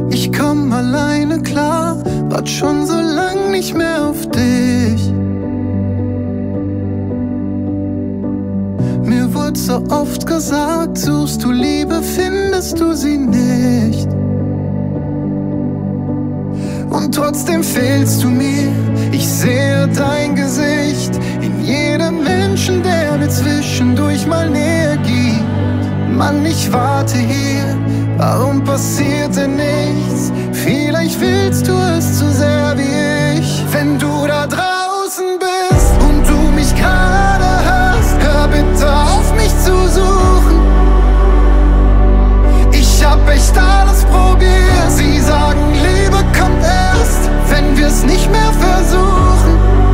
Ich komm alleine klar, wart schon so lang nicht mehr auf dich. Mir wurde so oft gesagt, suchst du Liebe, findest du sie nicht. Und trotzdem fehlst du mir, ich sehe dein Gesicht in jedem Menschen, der mir zwischendurch mal Nähe gibt. Mann, ich warte hier, warum passiert denn nichts? Vielleicht willst du es zu sehr wie ich. Wenn du da draußen bist und du mich gerade hörst, hör bitte auf mich zu suchen. Ich hab echt alles probiert. Sie sagen, Liebe kommt erst, wenn wir's nicht mehr versuchen.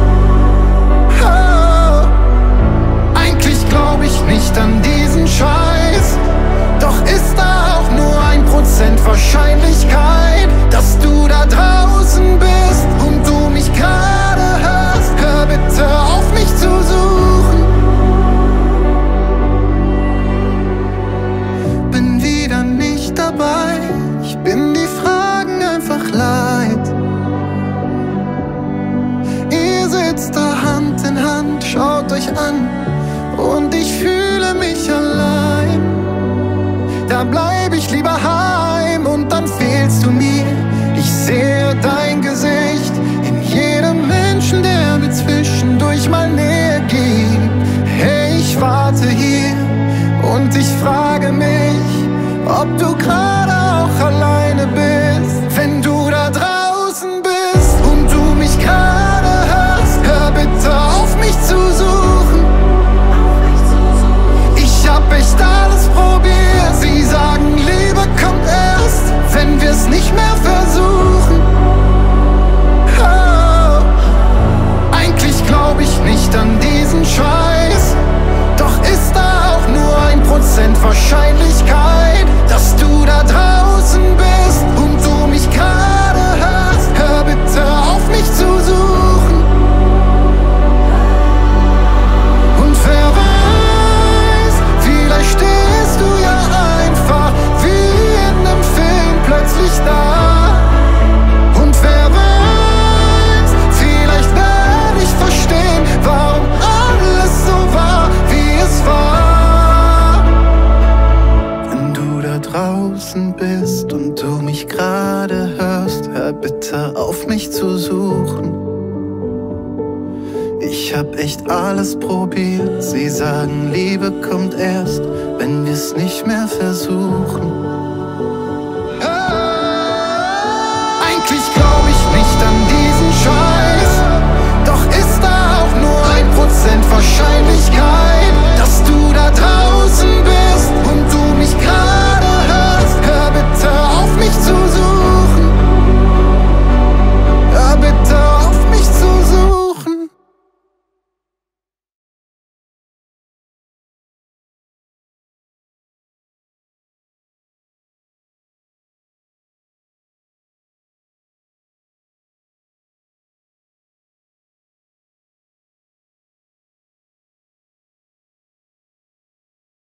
Oh, eigentlich glaub ich nicht an diesen Scheiß, doch ist da auch nur 1% Wahrscheinlichkeit, dass du da draußen bist und du mich gerade hörst. Hör bitte auf mich zu suchen. Bin wieder nicht dabei, ich bin die Fragen einfach leid. Ihr sitzt da Hand in Hand, schaut euch an und ich fühle mich allein. Da bleib ich lieber heim und dann fehlst du mir. Ich sehe dein Gesicht in jedem Menschen, der mir zwischendurch mal Nähe gibt. Hey, ich warte hier und ich frage mich, ob du gerade auch alleine bist. Wenn du da draußen bist und du mich gerade hörst, hör bitte auf mich zu suchen. Ich hab echt alles probiert. Sie sagen, Liebe kommt erst, wenn wir's nicht mehr versuchen. Oh, eigentlich glaub ich nicht an diesen Scheiß, doch ist da auch nur 1% Wahrscheinlichkeit, dass du da draußen bist und du mich gerade hörst. Hör bitte auf mich zu suchen. Und wer weiß, vielleicht stehst du ja einfach wie in nem Film plötzlich da. Und wer weiß, vielleicht werde ich verstehen, warum alles so war, wie es war. Wenn du da draußen bist und du mich gerade hörst, hör bitte auf mich zu suchen. Ich hab echt alles probiert. Sie sagen, Liebe kommt erst, wenn wir's nicht mehr versuchen.